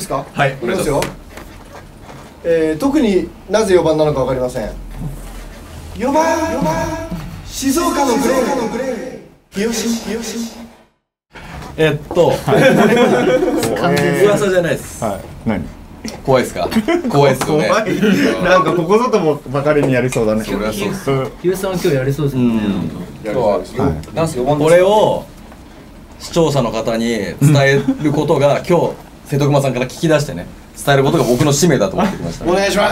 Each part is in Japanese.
か？ はい、 いきますよ。特になぜ4番なのかわかりません。4番静岡のグレー日吉噂じゃないです。 はい。何？ 怖いですか？怖いですよね。 怖い。なんかここぞともばかりにやりそうだね。 そりゃそうです。 ヒューさんは今日やりそうですもんね。 今日はなんすよ。これを視聴者の方に伝えることが今日瀬戸熊さんから聞き出してね、伝えることが僕の使命だと思ってきました。 お願いします。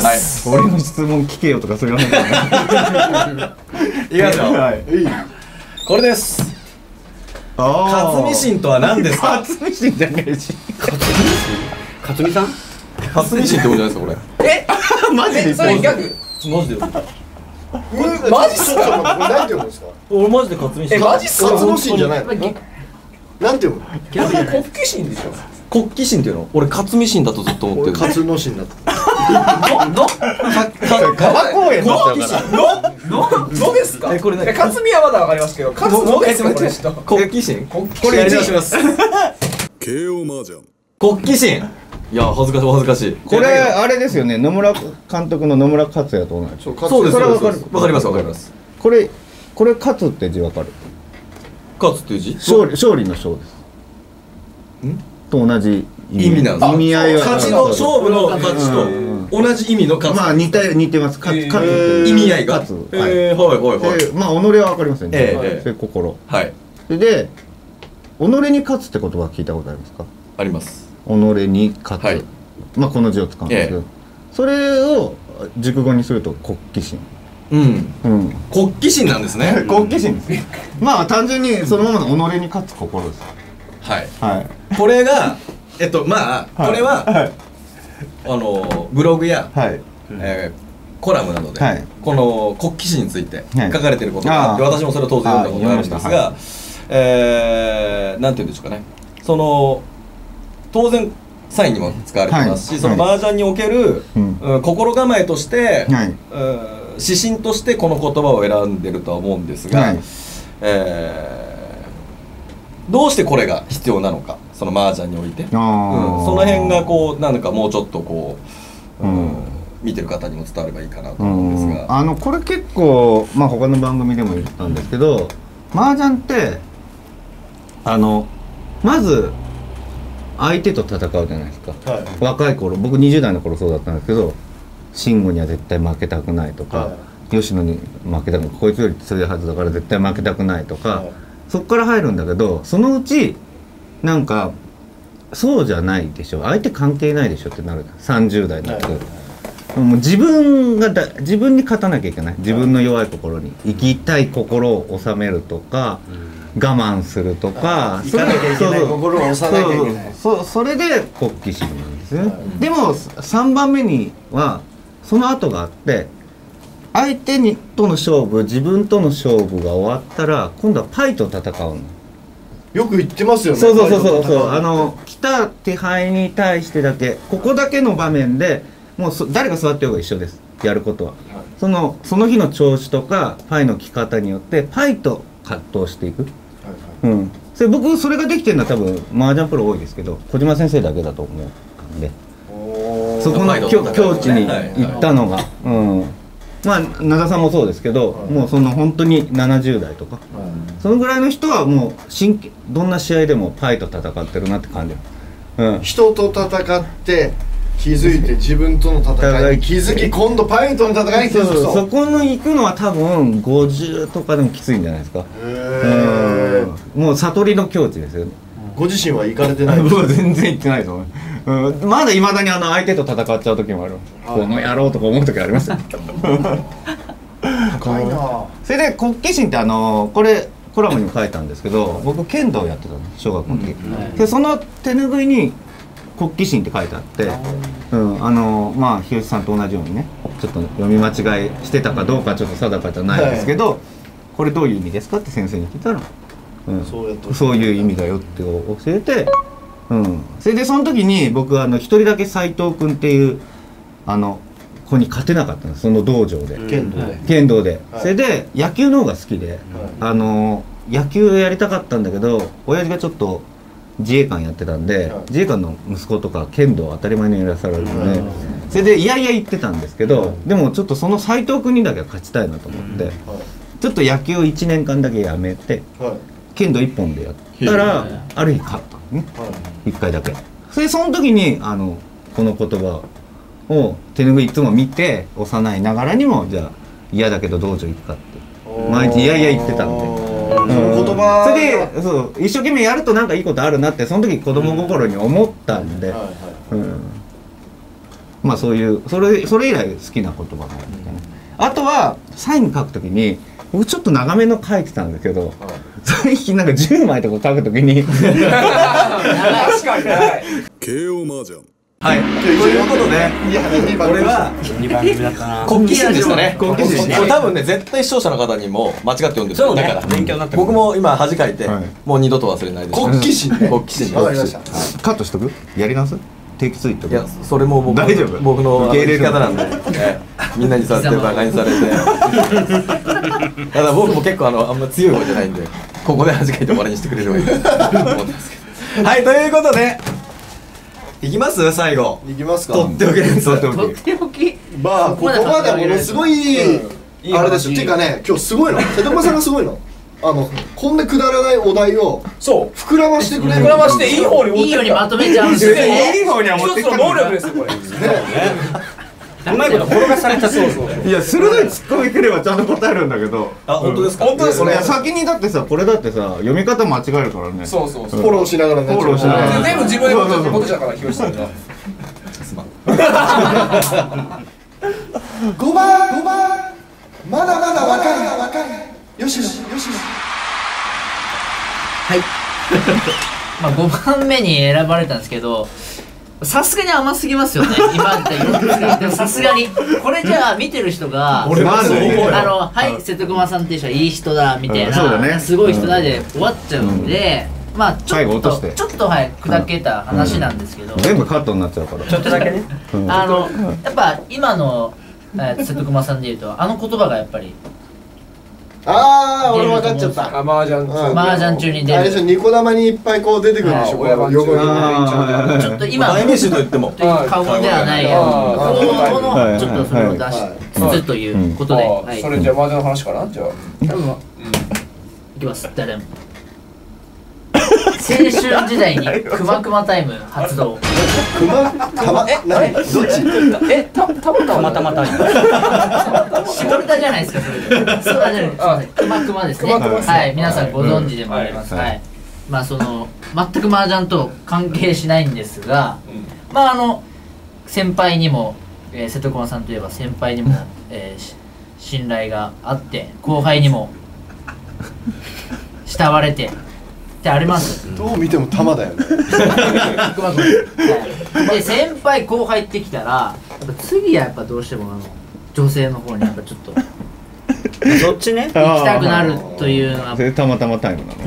俺の質問聞けよとかそういう話だね。 いきますよ。 はい。 これです。勝美神とは何ですか？ 勝美神じゃねえし。 勝美さん？ 勝美神ってことじゃないですかこれ。 マジで？ それギャグ？ マジで。 マジっすか？これなんて読むんですか？ 俺マジで勝美神。 マジっすか？勝の神じゃないの？なんて読むの？ ギャグじゃない。 国旗神でしょ。 国旗神っていうの？俺勝美神だとずっと思ってる。 勝の神だと。 川公園だったから。 のですか？ これ何？ 勝美はまだわかりますけど、勝のですか？これ人。 国旗神？これやり直します。 KO 麻雀。 国旗神。いや恥ずかしいお恥ずかしい。 これあれですよね。野村監督の野村克也と同じ。 そうです。それはわかりますわかります。 これ勝って字わかる？ 勝つっていう字？ 勝利の勝です。と同じ意味なんです。 意味合いは勝ちの勝負の勝ちと同じ意味の勝つ。 まあ似てます。勝つ意味合いが。 勝つ。 はいはいはい。 まあ己はわかりますよね。それ心。 はい。 で己に勝つって言葉聞いたことありますか？ あります。 己に勝つ。まあこの字を使うんですけど、それを熟語にすると国旗神。 国旗神なんですね。 国旗神です。まあ単純にそのままの己に勝つ心です。 はい。これがまあこれはブログやコラムなどでこの国旗神について書かれていることがあって、私もそれを当然読んだことがあるんですが、なんていうんでしょうかね。その当然サインにも使われてますし、その麻雀における心構えとして指針としてこの言葉を選んでるとは思うんですが、どうしてこれが必要なのか、その麻雀において、その辺がこうなんかもうちょっとこう、見てる方にも伝わればいいかなと思うんですが、 これ結構まあ他の番組でも言ったんですけど、麻雀ってまず相手と戦うじゃないですか。若い頃、僕20代の頃そうだったんですけど、慎吾には絶対負けたくないとか、吉野に負けたくない、こいつより強いはずだから絶対負けたくないとか、そっから入るんだけど、そのうちなんかそうじゃないでしょ、相手関係ないでしょってなるじゃん。30代になって、もう自分に勝たなきゃいけない。自分の弱い心に生きたい心を収めるとか、我慢するとか、 行かなきゃいけない心を押さなきゃいけない。 それで国旗神なんですよね。でも3番目にはその後があって、相手との勝負、自分との勝負が終わったら今度はパイと戦うの。 よく言ってますよね。 そう来た手牌に対してだけ、ここだけの場面でもう誰が座ってようが一緒です、やることは。その日の調子とかパイの利き方によってパイと葛藤していく。僕それができてるのは多分麻雀プロ多いですけど、小島先生だけだと思うんで、そこの境地に行ったのが、まあ灘さんもそうですけど、もうその本当に70代とか、そのぐらいの人はもうどんな試合でもパイと戦ってるなって感じ。 人と戦って気づいて、自分との戦いに気づき、今度パイとの戦いに気づくと、 そこの行くのは多分50とかでもきついんじゃないですか。もう悟りの境地ですよね。 ご自身は行かれてない？ 僕は全然行ってないと思う。まだいまだに相手と戦っちゃう時もある。この野郎とか思う時ありますよ。 高いな。 それで国旗神ってこれコラムにも書いたんですけど、僕剣道やってたの、小学校の時。でその手拭いに国旗神って書いてあって、まあ日吉さんと同じようにね、ちょっと読み間違いしてたかどうかちょっと定かじゃないですけど、これどういう意味ですかって先生に聞いたら、そういう意味だよって教えて、それでその時に僕一人だけ斎藤君っていう子に勝てなかったんです、その道場で、剣道で。それで野球の方が好きで、野球やりたかったんだけど、親父がちょっと自衛官やってたんで、自衛官の息子とか剣道当たり前にやらされるので、それでいやいや言ってたんですけど、でもちょっとその斎藤君にだけは勝ちたいなと思って、ちょっと野球を1年間だけやめて、剣道1本でやったらある日勝ったのね、1回だけ。それその時にこの言葉を手拭いいつも見て、幼いながらにもじゃあ嫌だけど道場行くかって毎日いやいや言ってたんで。 その言葉それでそう一生懸命やるとなんかいいことあるなってその時子供心に思ったんで、まあそういうそれ以来好きな言葉なんですかね。あとはサイン書くときに僕ちょっと長めの書いてたんだけど、最近なんか10枚とか書くときに確かにない。 KO 麻雀。 はい、ということで、これは 2番組だったな。 国旗心ですかね。 国旗心ねこれ多分ね、絶対視聴者の方にも間違って読んでる。 そうねだから勉強になった僕も今恥かいて、 はいもう二度と忘れないです。 国旗心ね国旗心。 わかりました。 カットしとく？やり直す？定期ついていや、それも大丈夫僕の受け入れる生き方なんで、みんなにそうやってバカにされて。ただ僕も結構あんま強い方じゃないんで、ここで恥かいて終わりにしてくれればいいと思ってますけど。はい、ということで、いきます最後。 いきますか。 とっておきです。 とっておき。 まあここまではものすごいあれですよ。ていうかね、今日すごいの。瀬戸間さんがすごいの。こんなくだらないお題をそう。 膨らましてくれる。 膨らましていい方に持っていいようにまとめちゃうんですよ。 いい方には持ってきた一つの能力ですよこれ。うまいこと転がされたそうそう。 いや鋭いツッコミくればちゃんと答えるんだけど。 あ、本当ですか。 本当ですねいや先にだってさこれだってさ読み方間違えるからね。 そうそうそう。 フォローしながらね。 フォローしながら全部自分で持ってたことだからひろしさんが。 すまん。 5番まだまだ若いよしよしはい。まあ5番目に選ばれたんですけど、さすがに甘すぎますよね。今ってでもさすがにこれじゃあ見てる人が俺もそう思うよはい瀬戸熊さんっていう人はいい人だみたいうんそうだねなすごい人だで終わっちゃうんで、まあち最後ょっ落としてとはい砕けた話なんですけど、 全部カットになっちゃうから。 ちょっとだけね。 やっぱ今の瀬戸熊さんでいうと言葉がやっぱりああ俺分かっちゃった。 麻雀麻雀中に出るあれでしょ、ニコ玉にいっぱいこう出てくるでしょ。 親番横に。 あちょっと今代名詞と言っても。 という過言ではないけど、 あーこのはいちょっとそれを出しつつということで、はい、 それじゃあ麻雀の話かなじゃあ。 いきます誰も青春時代にくまくまタイム発動。 何どっち？ たまたまタイム。 絞れたじゃないですかそれで。そうだね。くまくまですね。はい、皆さんご存知でもあります。はい。まあ全く麻雀と関係しないんですが、まあ先輩にも瀬戸熊さんといえば先輩にも信頼があって後輩にも慕われて。ってあります。 どう見ても玉だよね。 で先輩後輩ってきたらやっぱ次はやっぱどうしても女性の方にやっぱちょっとそっちね。 行きたくなるというのはそれたまたまタイムなの。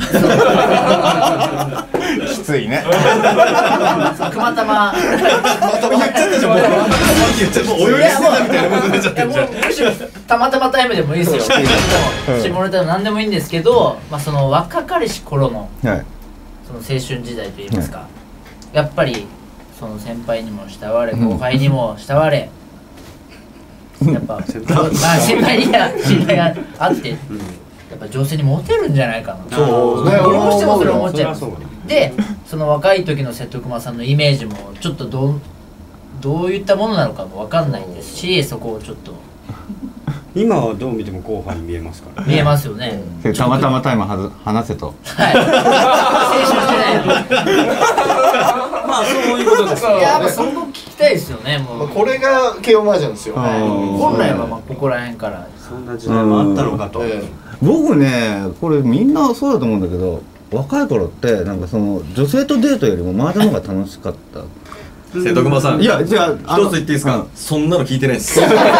きついね。 くまたま言っちゃったじゃん。もう泳ぎしてたみたいなことになっちゃってるじゃん。 むしろたまたまタイムでもいいですよ。下ネタでも何でもいいんですけど、まあその若かりし頃のはい。 その青春時代といいますか、やっぱりその先輩にも慕われ後輩にも慕われ、やっぱまあ先輩には信頼があってやっぱ女性にモテるんじゃないかな。 そうね。 どうしてもそれ思っちゃいますそりゃそうでその若い時の瀬戸熊さんのイメージもちょっとどういったものなのかも分かんないですし、そこをちょっと今はどう見ても後輩に見えますからね。 見えますよね。 それたまたまタイム話せと。 はい青春時代のまあそういうことです。 いややっぱそこ聞きたいですよね。もうこれがKO麻雀ですよ。 本来はまあここら辺からそんな時代もあったのかと。 僕ねこれみんなそうだと思うんだけど、若い頃ってなんかその女性とデートよりも麻雀の方が楽しかった。 瀬戸熊さん。 いやじゃあ一つ言っていいですか。そんなの聞いてないです。瀬戸熊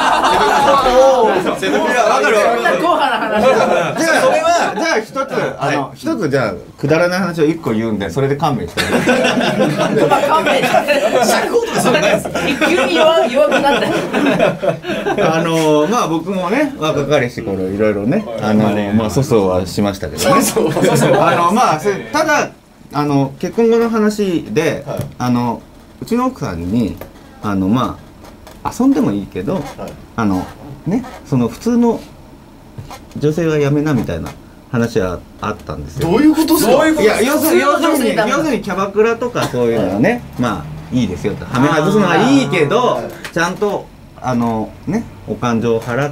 わかるわ。 そんな硬派な話じゃあ一つじゃあくだらない話を一個言うんでそれで勘弁して。 まあ勘弁尺ほどでそれないです。 急に弱くなったまあ僕もね若かりし頃いろいろねまあ粗相はしましたけどね。まあただ結婚後の話で、うちの奥さんにまあ遊んでもいいけど、ね、その普通の女性はやめなみたいな話はあったんですよ。 どういうことですか？ いや、要するにキャバクラとかそういうのはね、まあいいですよと、はめ外すのはいいけど、ちゃんとね、お勘定を払って、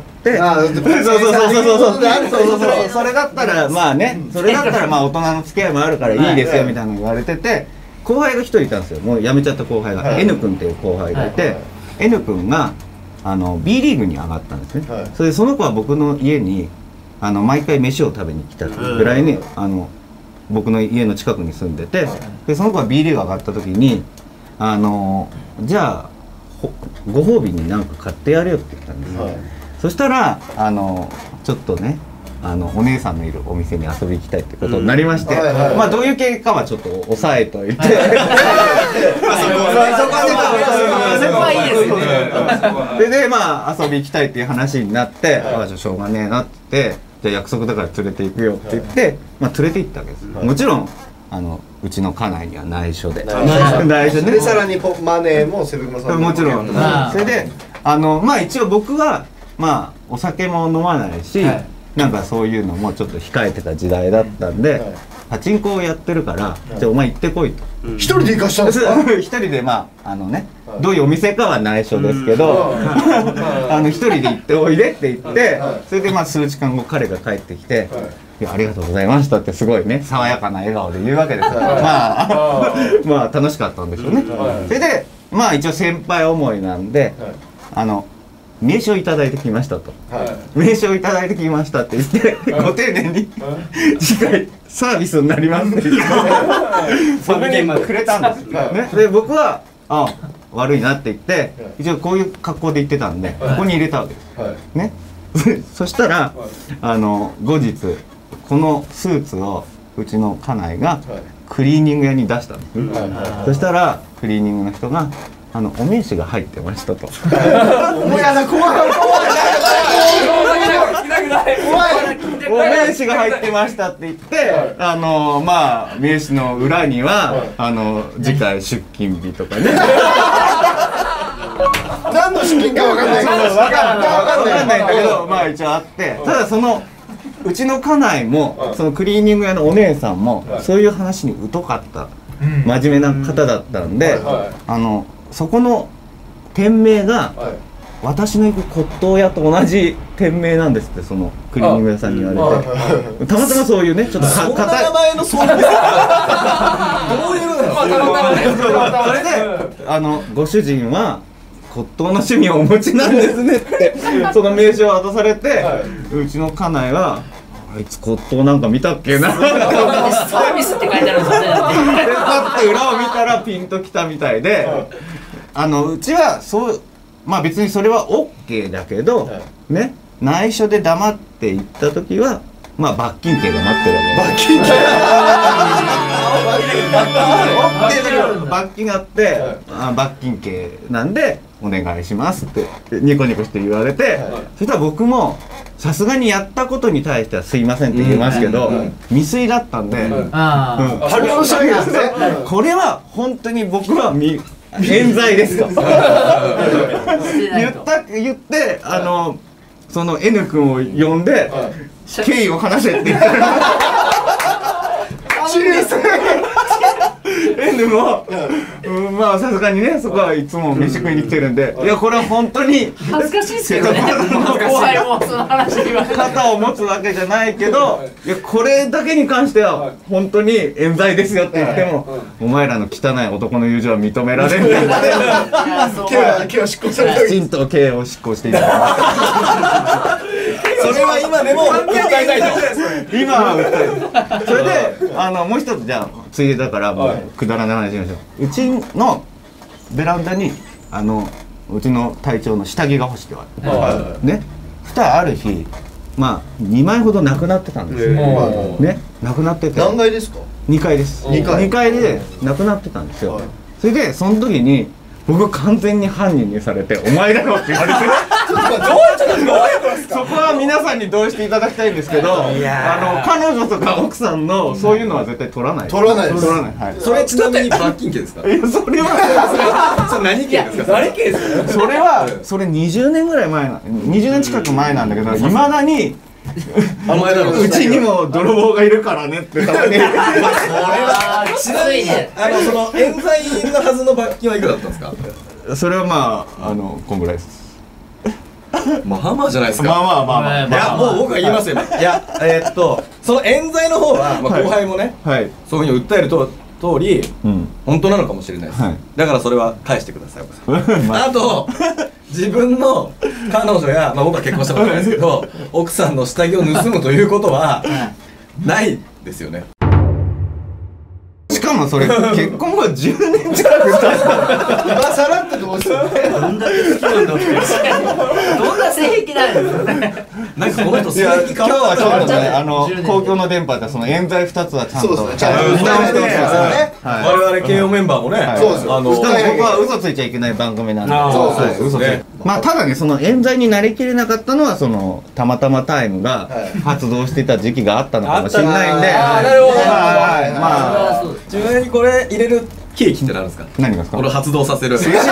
そうそれだったらまあね、それだったらまあ大人の付き合いもあるからいいですよみたいなの言われてて、後輩が一人いたんですよ。もう辞めちゃった後輩が N 君っていう後輩がいて、N 君がB リーグに上がったんですね。それでその子は僕の家に毎回飯を食べに来たぐらいに僕の家の近くに住んでて、でその子は B リーグ上がった時にじゃあご褒美に何か買ってやるよって言ったんですよ。そしたらちょっとねお姉さんのいるお店に遊び行きたいってことになりまして、まあどういう経過はちょっと抑えといて、そこはいいですね。でまあ遊び行きたいっていう話になって、じゃあしょうがねえなってじゃあ約束だから連れて行くよって言って、まあ連れて行ったわけです。もちろんうちの家内には内緒で、 内緒でさらにマネーもセブンさんもちろん。それでまあ一応僕はまあお酒も飲まないし、なんかそういうのもちょっと控えてた時代だったんで、パチンコをやってるからじゃあお前行ってこいと。 一人で行かしたんですか？ 一人でまあね、どういうお店かは内緒ですけど、一人で行っておいでって言って、それでまあ数時間後彼が帰ってきて、いやありがとうございましたってすごいね爽やかな笑顔で言うわけですよ。まあ楽しかったんでしょうね。それでまあ一応先輩思いなんで名刺をいただいてきましたと、名刺をいただいてきましたって言ってご丁寧に次回サービスになりますって言って僕にくれたんですね。で僕は悪いなって言って一応こういう格好で行ってたんでここに入れたわけですね。そしたら後日このスーツをうちの家内がクリーニング屋に出したんです。そしたらクリーニングの人がお名刺が入ってましたと。お名刺が入ってましたって言ってまあ名刺の裏には次回出勤日とかね。 何の出勤か分かんないけど分かんないんだけどまあ一応あって、ただうちの家内もそのクリーニング屋のお姉さんもそういう話に疎かった真面目な方だったんで、そこの店名が私の行く骨董屋と同じ店名なんですって、そのクリーニング屋さんに言われて、たまたまそういうねちょっとそんな名前のそういうどういうの。 それでご主人は骨董の趣味をお持ちなんですねってその名刺を渡されて、うちの家内はあいつ骨董なんか見たっけなサービスって書いてあるんですよね。 でパッて裏を見たらピンときたみたいで、うちはまあ別にそれは OK だけど、ね、内緒で黙って行った時はまあ罰金刑が待ってるわけです。罰金があって罰金刑なんでお願いしますってニコニコして言われて、そしたら僕もさすがにやったことに対してはすいませんって言いますけど、未遂だったんで、これは本当に僕は冤罪ですと言ってその N 君を呼んで経緯を話せって言ったらN もまあさすがにねそこはいつも飯食いに来てるんで、いやこれは本当に恥ずかしいっすよね。後輩もその話言われて肩を持つわけじゃないけど、いやこれだけに関しては本当に冤罪ですよって言っても、お前らの汚い男の友情は認められるんだって刑を執行された。 きちんと刑を執行していただきます。 それは今でも訴えたいと。 今は訴える。それでもう一つじゃあついでだからもうくだらない話しましょう。うちのベランダにうちの隊長の下着が干してある。ね。ある日まあ2枚ほどなくなってたんですよ。ね。なくなってて。 何階ですか？ 2階です。2階でなくなってたんですよ。それでその時に僕は完全に犯人にされて「お前だろ」って言われてそこは皆さんに同意していただきたいんですけど、彼女とか奥さんのそういうのは絶対取らない。 取らないです。 取らない。はい。 それちなみに罰金刑ですか？ いやそれはそれ何刑ですか？ 何刑ですか？ それ20年ぐらい前な20年近く前なんだけど、いまだにうちにも泥棒がいるからねってたまに。 これはきついね。 その冤罪のはずの罰金はいくらだったんですか？ それはまあこんぐらいです。 まあまあじゃないですか。 まあいやもう僕は言いますよ。いやその冤罪の方は後輩もね、そういうふうに訴える通り本当なのかもしれないです。だからそれは返してください奥さん。あと自分の彼女や僕は結婚したことないですけど奥さんの下着を盗むということはないですよね。 しかもそれ結婚後10年近く経った今更ってどうする？ どんだけ好きなんだって。 どんな性癖なんですかね。 なんかこの人性癖今日はちょっとね公共の電波でその冤罪2つはちゃんと見直してますね。 我々慶応メンバーもね、 そうですよ。僕は嘘ついちゃいけない番組なんで、嘘ついて。まあただね、その冤罪になりきれなかったのはそのたまたまタイムが発動していた時期があったのかもしれないんで、 なるほど。 まあちなみにこれ入れるケーキって何ですか？ 何がですか？ これを発動させる。 いや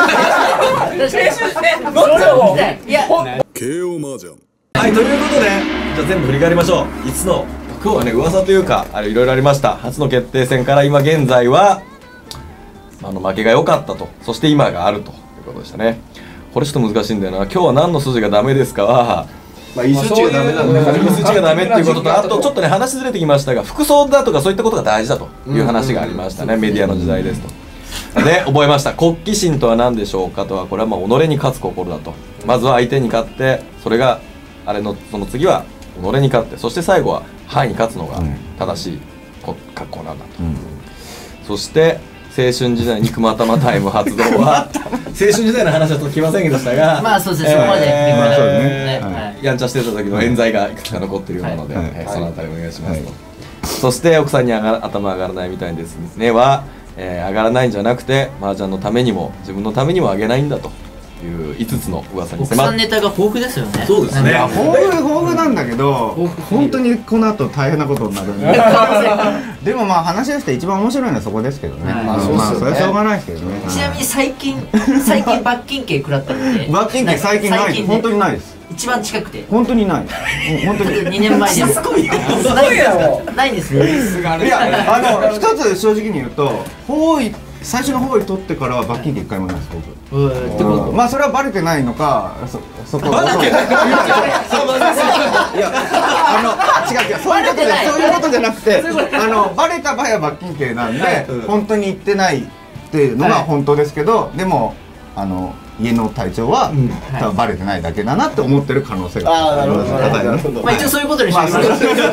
慶応麻雀。 はい、ということでじゃあ全部振り返りましょう。5つの今日はね噂というかいろいろありました。初の決定戦から今現在は負けが良かったと、そして今があるということでしたね。これちょっと難しいんだよな。今日は何の筋がダメですかはイスチがダメなんだから。 イスチがダメっていうことと、あとちょっとね話ずれてきましたが服装だとかそういったことが大事だという話がありましたね。メディアの時代ですと。で覚えました。国旗心とは何でしょうかとは、これは己に勝つ心だと。まずは相手に勝って、それがその次は己に勝って、そして最後は範囲に勝つのが正しい格好なんだと。そして青春時代に熊玉タイム発動は青春時代の話はちょっと来ませんでしたが、 まあそうですね、そこまでやんちゃしてた時の冤罪がいくつか残っているようなので、そのあたりお願いしますと。そして奥さんに頭上がらないみたいですねは、上がらないんじゃなくて麻雀のためにも自分のためにも上げないんだという5つの噂に奥さんネタが豊富ですよね。 そうですね。 豊富なんだけど、本当にこの後大変なことになるんで。でもまあ話として一番面白いのはそこですけどね。まあそれはしょうがないですけどね。 ちなみに最近罰金刑食らったので。 罰金刑最近ないです。本当にないです。 一番近くて。 本当にない。本当に。 2年前に。すごいよ。ないんですね。 いや一つ正直に言うと最初の方位取ってからは罰金刑1回もないです僕。まあそれはバレてないのか、そこはバレてない。いや違うそういうことじゃなくて、バレた場合は罰金刑なんで本当に言ってないっていうのが本当ですけど、でも家の隊長は多分バレてないだけだなって思ってる可能性があります。 まあ一応そういうことにします。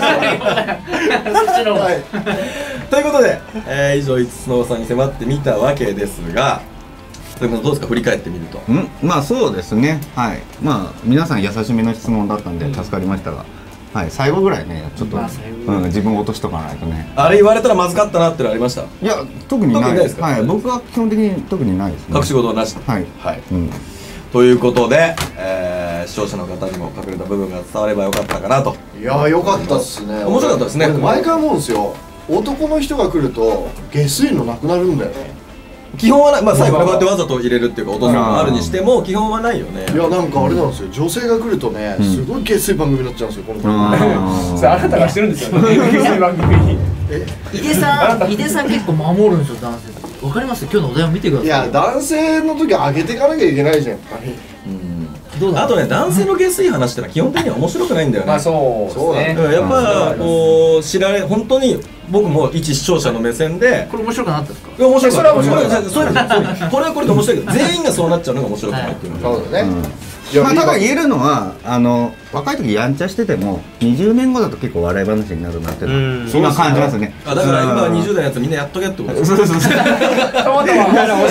ということで、以上5つの噂に迫ってみたわけですが、どうですか振り返ってみると。 まあそうですね。はい。まあ皆さん優しめの質問だったんで助かりましたが、はい、最後ぐらいねちょっと自分を落としとかないとね。 あれ言われたらまずかったなってのありました？ いや特にないですか。はい、僕は基本的に特にないですね。 隠し事はなし。 はいはい。ということで、視聴者の方にも隠れた部分が伝わればよかったかなと。 いや良かったですね。 面白かったですね。 毎回思うんですよ。男の人が来ると下水のなくなるんだよね。 基本はない。まあ最後こうやってわざと入れるっていうか落とすのがあるにしても基本はないよね。 いやなんかあれなんですよ。女性が来るとねすごい下水番組になっちゃうんですよこの番組。それあなたがしてるんですよね。下水番組に。 井出さん結構守るんですよ男性。わかります？今日のお題を見てください。 いや男性の時上げていかなきゃいけないじゃん。 あとね男性の下水話ってのは基本的には面白くないんだよね。 まあそうですね。 やっぱこう本当に僕も一視聴者の目線でこれ面白くなかったですか？ 面白かった。これはこれで面白いけど全員がそうなっちゃうのが面白くないっていうのが。 そうだね。 まあただ言えるのは若い時やんちゃしてても20年後だと結構笑い話になるなって今感じますね。 だから今20代のやつみんなやっとけってことです。 そうたまたま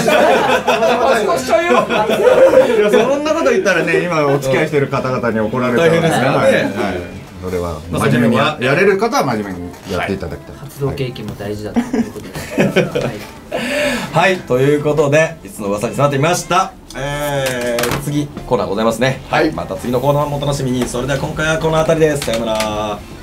そんなこと言ったらね今お付き合いしてる方々に怒られたら大変ですからね。それは真面目にやれる方は真面目にやっていただきたい。 活動経験も大事だということで。 はいということでいつの噂に迫ってみました。次コーナーございますね。はい、また次のコーナーもお楽しみに。それでは今回はこの辺りです。さようなら。